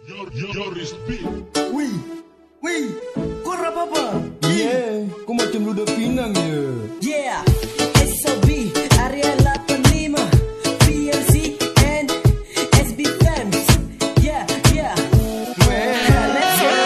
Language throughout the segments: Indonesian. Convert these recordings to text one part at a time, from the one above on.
Yoris Beat. Wih, kau rap apa? Yeah, kau macam ludah Pinang ya. Yeah, SOB, Area 85, PLC and SB Fans. Yeah, let's go.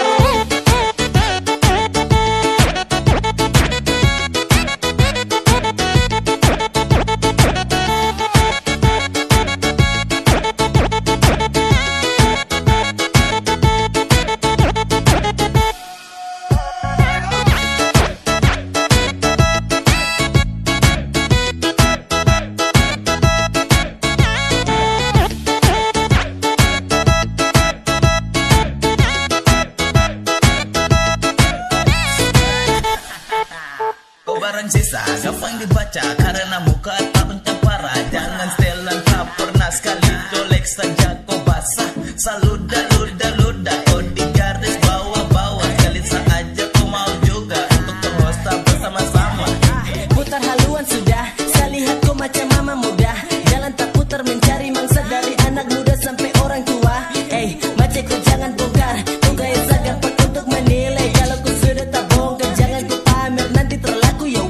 Barang sisa gampang dibaca karena muka tak mencapara. Jangan setelan tak pernah sekali colek saja kau basah. Saluda luda kau di garis bawah sekali saja kau mau juga untuk terhosta bersama-sama. Putar haluan sudah, saya lihat kau macam mama muda. Jalan tak putar mencari mangsa dari anak muda sampai orang tua. Macam kau jangan bongkar, kau gaya gampang untuk menilai. Kalau kau sudah tak bongkar, jangan kau pamer nanti terlaku ya.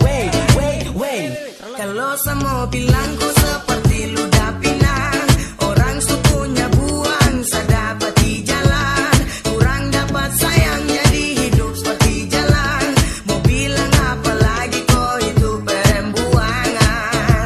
Kalau sama bilang kau seperti ludah Pinang, orang sukunya buang dapat di jalan. Kurang dapat sayang jadi hidup seperti jalan. Mau bilang apa lagi kau itu perempuangan.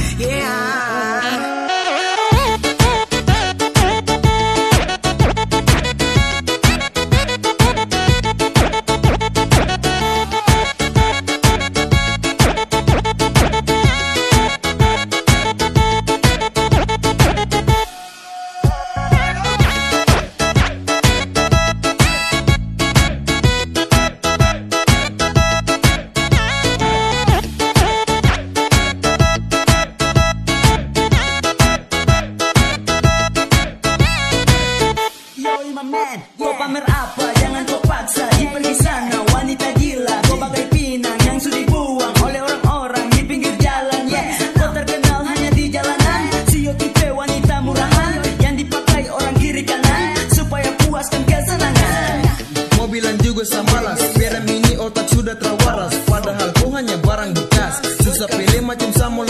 Kau pamer apa? Jangan kau paksa. Pergi sana wanita gila. Kau bagai pinang yang sudah dibuang oleh orang-orang di pinggir jalan. Kau terkenal hanya di jalanan. Sio tipe wanita murahan yang dipakai orang kiri kanan supaya puaskan kesenangan. Mobilan juga samalas, biar mini otak sudah terwaras. Padahal kau hanya barang bekas. Susah pilih macam Samuel